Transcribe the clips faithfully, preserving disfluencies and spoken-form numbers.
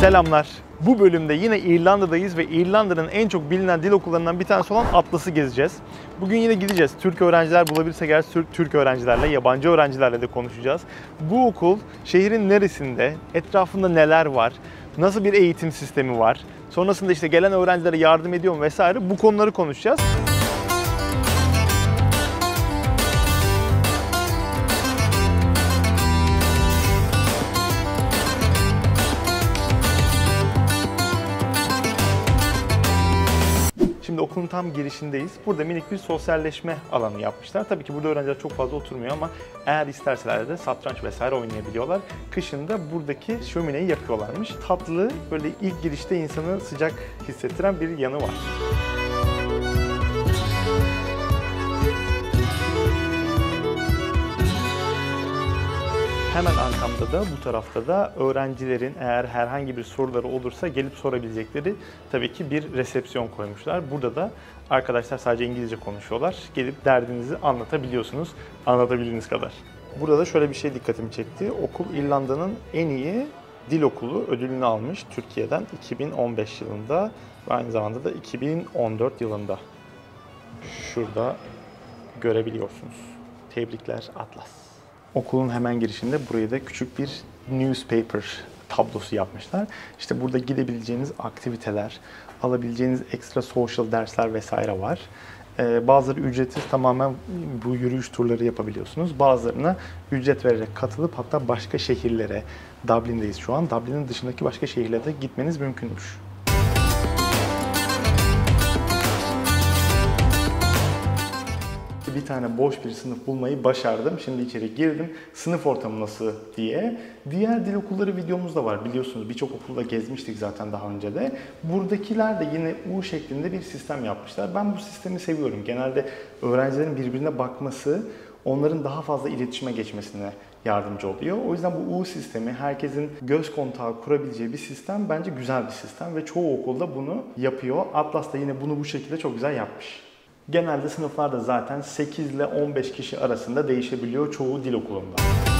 Selamlar. Bu bölümde yine İrlanda'dayız ve İrlanda'nın en çok bilinen dil okullarından bir tanesi olan Atlas'ı gezeceğiz. Bugün yine gideceğiz. Türk öğrenciler bulabilirsek eğer Türk, Türk öğrencilerle, yabancı öğrencilerle de konuşacağız. Bu okul şehrin neresinde, etrafında neler var, nasıl bir eğitim sistemi var, sonrasında işte gelen öğrencilere yardım ediyor mu vesaire, bu konuları konuşacağız. Şimdi okulun tam girişindeyiz. Burada minik bir sosyalleşme alanı yapmışlar. Tabii ki burada öğrenciler çok fazla oturmuyor ama eğer isterseler de satranç vesaire oynayabiliyorlar. Kışın da buradaki şömineyi yakıyorlarmış. Tatlı, böyle ilk girişte insanı sıcak hissettiren bir yanı var. Hemen arkamda da bu tarafta da öğrencilerin eğer herhangi bir soruları olursa gelip sorabilecekleri tabii ki bir resepsiyon koymuşlar. Burada da arkadaşlar sadece İngilizce konuşuyorlar. Gelip derdinizi anlatabiliyorsunuz, anlatabildiğiniz kadar. Burada da şöyle bir şey dikkatimi çekti. Okul İrlanda'nın en iyi dil okulu ödülünü almış Türkiye'den iki bin on beş yılında ve aynı zamanda da iki bin on dört yılında. Şurada görebiliyorsunuz. Tebrikler Atlas. Okulun hemen girişinde buraya da küçük bir newspaper tablosu yapmışlar. İşte burada gidebileceğiniz aktiviteler, alabileceğiniz ekstra social dersler vesaire var. Ee, bazıları ücretsiz, tamamen bu yürüyüş turları yapabiliyorsunuz. Bazılarına ücret vererek katılıp hatta başka şehirlere, Dublin'deyiz şu an, Dublin'in dışındaki başka şehirlere de gitmeniz mümkünmüş. Bir tane boş bir sınıf bulmayı başardım. Şimdi içeri girdim. Sınıf ortamı nasıl diye. Diğer dil okulları videomuz da var. Biliyorsunuz birçok okulda gezmiştik zaten daha önce de. Buradakiler de yine U şeklinde bir sistem yapmışlar. Ben bu sistemi seviyorum. Genelde öğrencilerin birbirine bakması, onların daha fazla iletişime geçmesine yardımcı oluyor. O yüzden bu U sistemi, herkesin göz kontağı kurabileceği bir sistem bence güzel bir sistem ve çoğu okulda bunu yapıyor. Atlas da yine bunu bu şekilde çok güzel yapmış. Genelde sınıflarda zaten sekiz ile on beş kişi arasında değişebiliyor çoğu dil okulunda.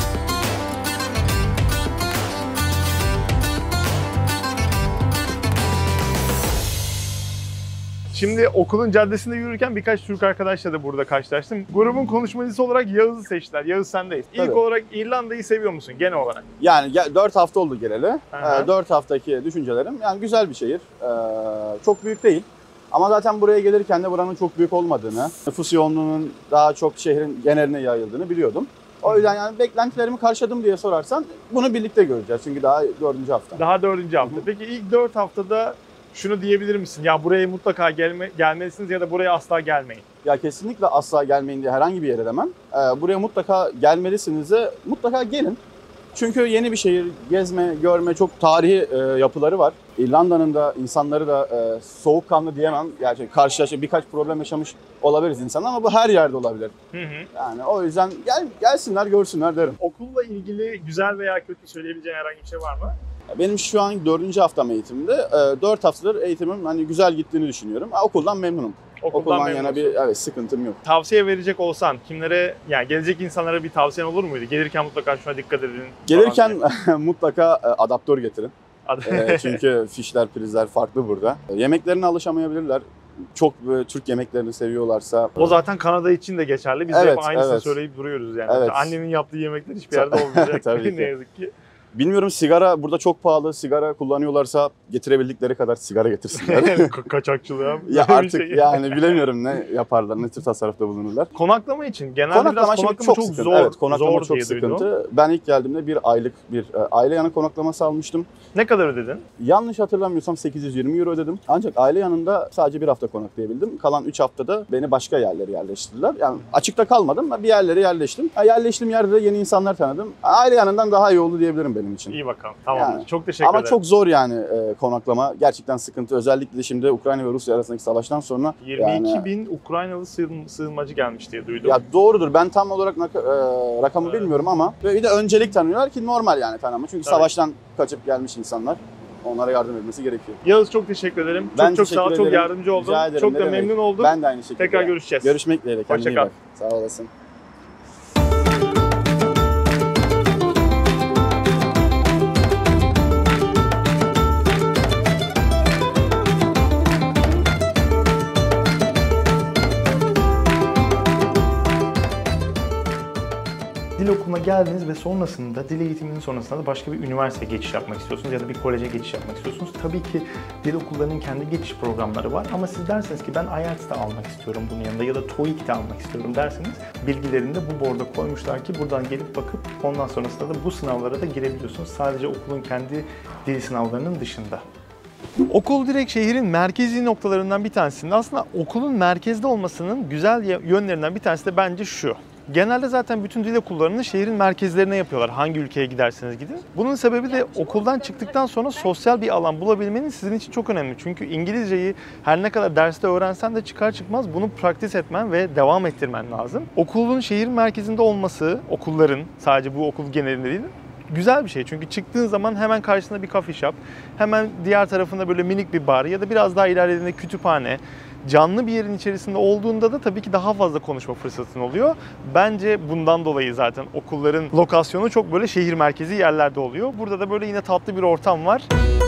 Şimdi okulun caddesinde yürürken birkaç Türk arkadaşla da burada karşılaştım. Grubun konuşmacısı olarak Yağız'ı seçtiler. Yağız sendeyiz. İlk Tabii. olarak İrlanda'yı seviyor musun genel olarak? Yani dört hafta oldu geleli. dört haftaki düşüncelerim, yani güzel bir şehir. Ee, çok büyük değil. Ama zaten buraya gelirken de buranın çok büyük olmadığını, nüfus yoğunluğunun daha çok şehrin geneline yayıldığını biliyordum. O yüzden yani beklentilerimi karşıladım diye sorarsan bunu birlikte göreceğiz. Çünkü daha dördüncü hafta. Daha dördüncü hafta. Peki ilk dört haftada şunu diyebilir misin? Ya buraya mutlaka gelme, gelmelisiniz ya da buraya asla gelmeyin. Ya kesinlikle asla gelmeyin diye herhangi bir yere demem. Ee, buraya mutlaka gelmelisiniz de mutlaka gelin. Çünkü yeni bir şehir, gezme, görme, çok tarihi e, yapıları var. İrlanda'nın da insanları da e, soğukkanlı diyemem. Gerçekten karşılaşıp birkaç problem yaşamış olabiliriz insanlar ama bu her yerde olabilir. Hı hı. Yani o yüzden gel, gelsinler, görsünler derim. Okulla ilgili güzel veya kötü söyleyebileceğin herhangi bir şey var mı? Benim şu an dördüncü haftam eğitimde. E, dört haftadır eğitimim hani güzel gittiğini düşünüyorum. Ha, okuldan memnunum. Okuldan, Okuldan yana bir evet, sıkıntım yok. Tavsiye verecek olsan kimlere, yani gelecek insanlara bir tavsiyen olur muydu? Gelirken mutlaka şuna dikkat edin. Gelirken mutlaka adaptör getirin. e, çünkü fişler, prizler farklı burada. Yemeklerine alışamayabilirler. Çok e, Türk yemeklerini seviyorlarsa. O zaten Kanada için de geçerli. Biz evet, hep aynısını evet. söyleyip duruyoruz yani. Evet. Annenin yaptığı yemekler hiçbir yerde olmayacak. Tabii ki. Ne yazık ki. Bilmiyorum, sigara burada çok pahalı. Sigara kullanıyorlarsa getirebildikleri kadar sigara getirsinler. Ka- Kaçakçılığa. Ya artık şey. Yani bilemiyorum ne yaparlar, ne tür tasarrufta bulunurlar. Konaklama için genelde konaklama biraz konaklama çok, çok zor. Evet, konaklama zor çok sıkıntı. Ben ilk geldiğimde bir aylık bir aile yanı konaklaması almıştım. Ne kadar ödedin? Yanlış hatırlamıyorsam sekiz yüz yirmi euro ödedim. Ancak aile yanında sadece bir hafta konaklayabildim. Kalan üç haftada beni başka yerlere yerleştirdiler. Yani açıkta kalmadım, bir yerlere yerleştim. Yerleştiğim yerde de yeni insanlar tanıdım. Aile yanından daha iyi oldu diyebilirim benim için. İyi bakalım. Tamam. Yani, çok teşekkür ama ederim. çok zor yani e, konaklama. Gerçekten sıkıntı. Özellikle şimdi Ukrayna ve Rusya arasındaki savaştan sonra. yirmi iki yani, bin Ukraynalı sığın, sığınmacı gelmiş diye duydum. Ya doğrudur. Ben tam olarak e, rakamı evet. bilmiyorum ama bir de öncelik tanıyorlar ki normal yani tanıma. Çünkü Tabii. savaştan kaçıp gelmiş insanlar. Onlara yardım etmesi gerekiyor. Yağız çok teşekkür ederim. Ben çok çok sağ ol. Çok yardımcı oldun. Ederim, çok da demek. memnun oldum. Ben de aynı şekilde. Tekrar görüşeceğiz. Görüşmek dileğiyle. Hoşça kal. Sağ olasın. dil okuluna geldiniz ve sonrasında dil eğitiminin sonrasında da başka bir üniversiteye geçiş yapmak istiyorsunuz ya da bir koleje geçiş yapmak istiyorsunuz. Tabii ki dil okullarının kendi geçiş programları var ama siz derseniz ki ben I E L T S de almak istiyorum bunun yanında ya da TOEIC de almak istiyorum derseniz bilgilerinde bu borda koymuşlar ki buradan gelip bakıp ondan sonrasında da bu sınavlara da girebiliyorsunuz. Sadece okulun kendi dil sınavlarının dışında. Okul direkt şehrin merkezi noktalarından bir tanesinde. Aslında okulun merkezde olmasının güzel yönlerinden bir tanesi de bence şu. Genelde zaten bütün dil okullarını şehrin merkezlerine yapıyorlar. Hangi ülkeye giderseniz gidin. Bunun sebebi de okuldan çıktıktan sonra sosyal bir alan bulabilmeniz sizin için çok önemli. Çünkü İngilizceyi her ne kadar derste öğrensen de çıkar çıkmaz bunu praktis etmen ve devam ettirmen lazım. Okulun şehir merkezinde olması, okulların, sadece bu okul genelinde değil, güzel bir şey. Çünkü çıktığın zaman hemen karşısında bir coffee shop, hemen diğer tarafında böyle minik bir bar ya da biraz daha ilerlediğinde kütüphane, canlı bir yerin içerisinde olduğunda da tabii ki daha fazla konuşma fırsatın oluyor. Bence bundan dolayı zaten okulların lokasyonu çok böyle şehir merkezi yerlerde oluyor. Burada da böyle yine tatlı bir ortam var.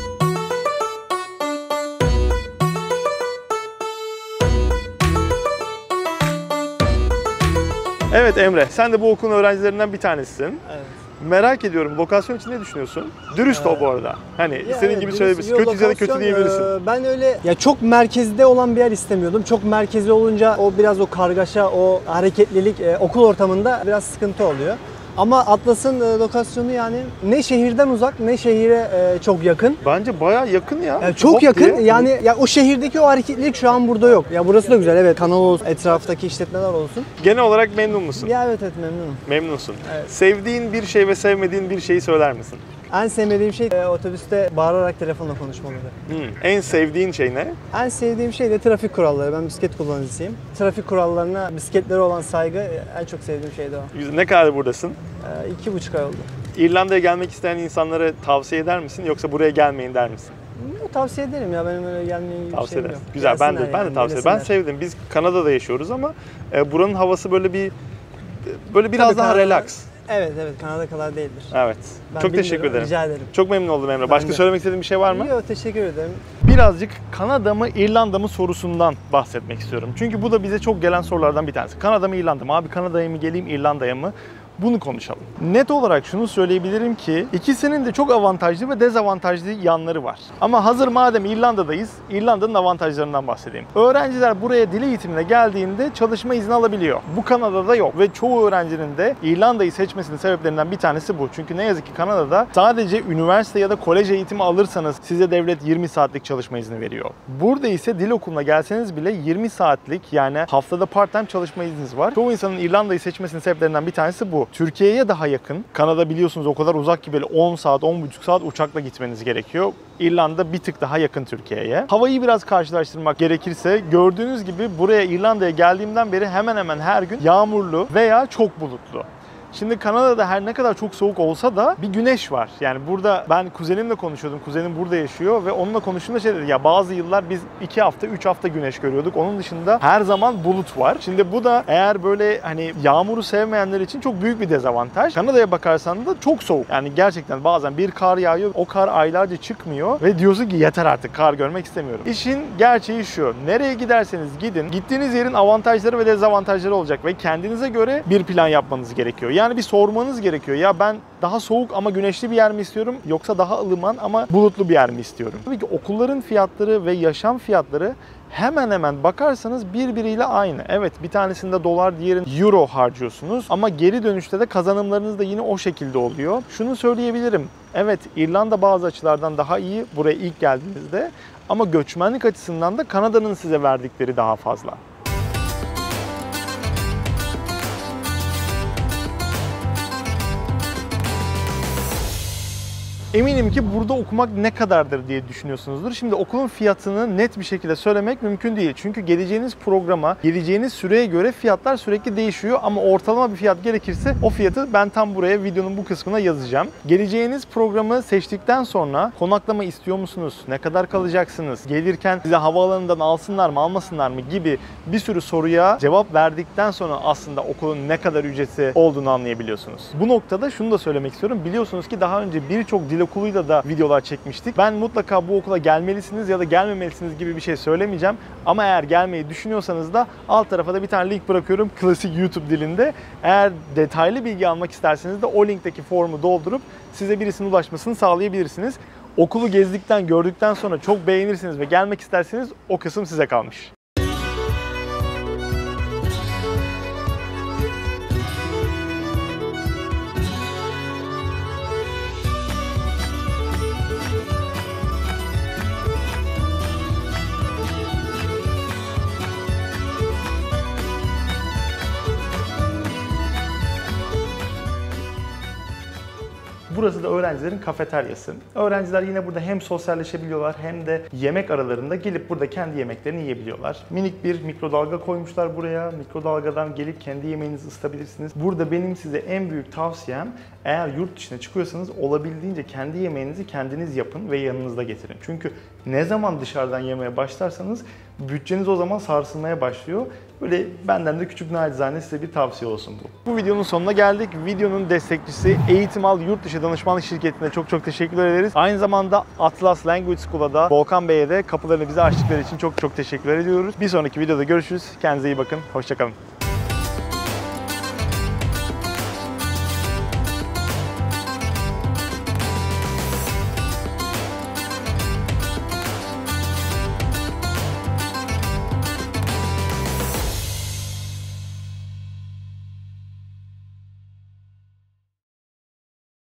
Evet Emre, sen de bu okulun öğrencilerinden bir tanesisin. Evet. Merak ediyorum, lokasyon için ne düşünüyorsun? Dürüst Ee, ol bu arada. Hani Ya istediğin evet, gibi dürüst- söyleyebilirsin. yo, Kötü ya da kötü lokasyon, diyebilirsin. e, Ben öyle ya çok merkezde olan bir yer istemiyordum. Çok merkezde olunca o biraz o kargaşa, o hareketlilik e, okul ortamında biraz sıkıntı oluyor. Ama Atlas'ın e, lokasyonu yani ne şehirden uzak ne şehire e, çok yakın. Bence bayağı yakın ya. Yani çok Hop yakın. diye. Yani ya o şehirdeki o hareketlilik şu an burada yok. Ya burası da güzel, evet. Kanal olsun, etraftaki işletmeler olsun. Genel olarak memnun musun? Ya evet evet memnunum. Memnunsun. Evet. Sevdiğin bir şey ve sevmediğin bir şeyi söyler misin? En sevmediğim şey e, otobüste bağırarak telefonla konuşmaları. Hmm. En sevdiğin şey ne? En sevdiğim şey de trafik kuralları. Ben bisiklet kullanıcısıyım. Trafik kurallarına, bisikletlere olan saygı en çok sevdiğim şey de o. Ne kadar buradasın? Ee, iki buçuk ay oldu. İrlanda'ya gelmek isteyen insanlara tavsiye eder misin yoksa buraya gelmeyin der misin? Yo, tavsiye ederim ya, benim öyle gelmeye gibi bir Tavsiye şeyim edersin. yok. Güzel. Ben de Gelsinler ben de yani, tavsiye ederim. Ben gelesinler. sevdim. Biz Kanada'da yaşıyoruz ama e, buranın havası böyle bir böyle biraz Tabii daha Kanada- relax. Evet evet, Kanada kadar değildir. Evet. Ben Çok teşekkür bilmiyorum, ederim. Rica ederim. Çok memnun oldum Emre. Ben Başka de. söylemek istediğin bir şey var mı? Yok, teşekkür ederim. Birazcık Kanada mı İrlanda mı sorusundan bahsetmek istiyorum. Çünkü bu da bize çok gelen sorulardan bir tanesi. Kanada mı İrlanda mı? Abi Kanada'ya mı geleyim İrlanda'ya mı? Bunu konuşalım. Net olarak şunu söyleyebilirim ki ikisinin de çok avantajlı ve dezavantajlı yanları var. Ama hazır madem İrlanda'dayız, İrlanda'nın avantajlarından bahsedeyim. Öğrenciler buraya dil eğitimine geldiğinde çalışma izni alabiliyor. Bu Kanada'da yok ve çoğu öğrencinin de İrlanda'yı seçmesinin sebeplerinden bir tanesi bu. Çünkü ne yazık ki Kanada'da sadece üniversite ya da kolej eğitimi alırsanız size devlet yirmi saatlik çalışma izni veriyor. Burada ise dil okuluna gelseniz bile yirmi saatlik, yani haftada part-time çalışma izniniz var. Çoğu insanın İrlanda'yı seçmesinin sebeplerinden bir tanesi bu. Türkiye'ye daha yakın. Kanada biliyorsunuz o kadar uzak ki böyle on saat, on buçuk saat uçakla gitmeniz gerekiyor. İrlanda bir tık daha yakın Türkiye'ye. Havayı biraz karşılaştırmak gerekirse gördüğünüz gibi buraya İrlanda'ya geldiğimden beri hemen hemen her gün yağmurlu veya çok bulutlu. Şimdi Kanada'da her ne kadar çok soğuk olsa da bir güneş var. Yani burada ben kuzenimle konuşuyordum. Kuzenim burada yaşıyor ve onunla konuştuğumda şey dedi ya, bazı yıllar biz iki hafta, üç hafta güneş görüyorduk. Onun dışında her zaman bulut var. Şimdi bu da eğer böyle hani yağmuru sevmeyenler için çok büyük bir dezavantaj. Kanada'ya bakarsan da çok soğuk. Yani gerçekten bazen bir kar yağıyor. O kar aylarca çıkmıyor ve diyorsun ki yeter artık, kar görmek istemiyorum. İşin gerçeği şu. Nereye giderseniz gidin, gittiğiniz yerin avantajları ve dezavantajları olacak ve kendinize göre bir plan yapmanız gerekiyor. Yani bir sormanız gerekiyor. Ya ben daha soğuk ama güneşli bir yer mi istiyorum yoksa daha ılıman ama bulutlu bir yer mi istiyorum? Tabii ki okulların fiyatları ve yaşam fiyatları hemen hemen bakarsanız birbiriyle aynı. Evet, bir tanesinde dolar, diğerinde euro harcıyorsunuz ama geri dönüşte de kazanımlarınız da yine o şekilde oluyor. Şunu söyleyebilirim. Evet, İrlanda bazı açılardan daha iyi buraya ilk geldiğinizde ama göçmenlik açısından da Kanada'nın size verdikleri daha fazla. Eminim ki burada okumak ne kadardır diye düşünüyorsunuzdur. Şimdi okulun fiyatını net bir şekilde söylemek mümkün değil. Çünkü geleceğiniz programa, geleceğiniz süreye göre fiyatlar sürekli değişiyor. Ama ortalama bir fiyat gerekirse o fiyatı ben tam buraya videonun bu kısmına yazacağım. Geleceğiniz programı seçtikten sonra konaklama istiyor musunuz? Ne kadar kalacaksınız? Gelirken size havaalanından alsınlar mı almasınlar mı gibi bir sürü soruya cevap verdikten sonra aslında okulun ne kadar ücreti olduğunu anlayabiliyorsunuz. Bu noktada şunu da söylemek istiyorum. Biliyorsunuz ki daha önce birçok dil Okuluyla da videolar çekmiştik. Ben mutlaka bu okula gelmelisiniz ya da gelmemelisiniz gibi bir şey söylemeyeceğim. Ama eğer gelmeyi düşünüyorsanız da alt tarafa da bir tane link bırakıyorum klasik YouTube dilinde. Eğer detaylı bilgi almak isterseniz de o linkteki formu doldurup size birisinin ulaşmasını sağlayabilirsiniz. Okulu gezdikten, gördükten sonra çok beğenirsiniz ve gelmek isterseniz o kısım size kalmış. Burası da öğrencilerin kafeteryası. Öğrenciler yine burada hem sosyalleşebiliyorlar hem de yemek aralarında gelip burada kendi yemeklerini yiyebiliyorlar. Minik bir mikrodalga koymuşlar buraya. Mikrodalgadan gelip kendi yemeğinizi ısıtabilirsiniz. Burada benim size en büyük tavsiyem, eğer yurt dışına çıkıyorsanız olabildiğince kendi yemeğinizi kendiniz yapın ve yanınızda getirin. Çünkü ne zaman dışarıdan yemeye başlarsanız bütçeniz o zaman sarsılmaya başlıyor. Böyle benden de küçük nacizane size bir tavsiye olsun bu. Bu videonun sonuna geldik. Videonun destekçisi Eğitim Al Yurt Dışı Danışmanlık Şirketi'ne çok çok teşekkür ederiz. Aynı zamanda Atlas Language School'a da Volkan Bey'e de kapılarını bize açtıkları için çok çok teşekkür ediyoruz. Bir sonraki videoda görüşürüz. Kendinize iyi bakın. Hoşça kalın.